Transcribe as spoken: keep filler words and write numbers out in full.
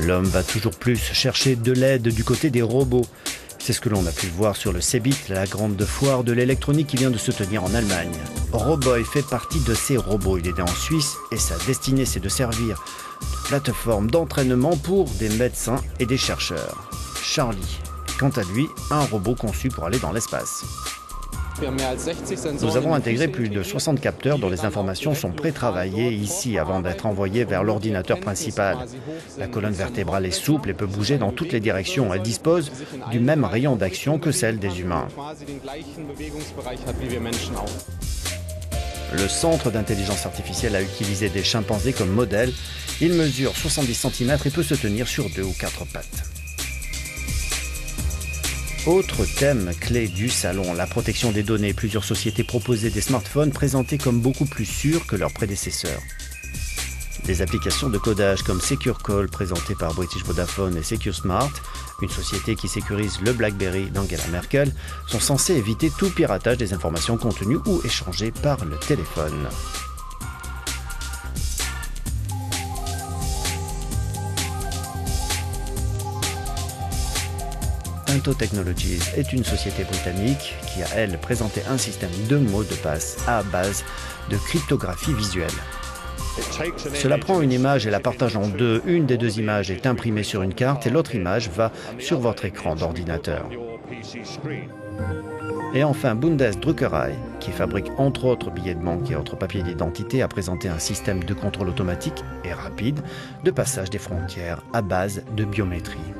L'homme va toujours plus chercher de l'aide du côté des robots. C'est ce que l'on a pu voir sur le Cebit, la grande foire de l'électronique qui vient de se tenir en Allemagne. Roboy fait partie de ces robots. Il est né en Suisse et sa destinée c'est de servir de plateforme d'entraînement pour des médecins et des chercheurs. Charlie, quant à lui, un robot conçu pour aller dans l'espace. Nous avons intégré plus de soixante capteurs dont les informations sont pré-travaillées ici avant d'être envoyées vers l'ordinateur principal. La colonne vertébrale est souple et peut bouger dans toutes les directions. Elle dispose du même rayon d'action que celle des humains. Le centre d'intelligence artificielle a utilisé des chimpanzés comme modèle. Il mesure soixante-dix centimètres et peut se tenir sur deux ou quatre pattes. Autre thème clé du salon, la protection des données. Plusieurs sociétés proposaient des smartphones présentés comme beaucoup plus sûrs que leurs prédécesseurs. Des applications de codage comme SecureCall présentées par British Vodafone et SecureSmart, une société qui sécurise le BlackBerry d'Angela Merkel, sont censées éviter tout piratage des informations contenues ou échangées par le téléphone. Tinto Technologies est une société britannique qui a, elle, présenté un système de mots de passe à base de cryptographie visuelle. Cela prend une image et la partage en deux. Une des deux images est imprimée sur une carte et l'autre image va sur votre écran d'ordinateur. Et enfin, Bundesdruckerei, qui fabrique entre autres billets de banque et autres papiers d'identité, a présenté un système de contrôle automatique et rapide de passage des frontières à base de biométrie.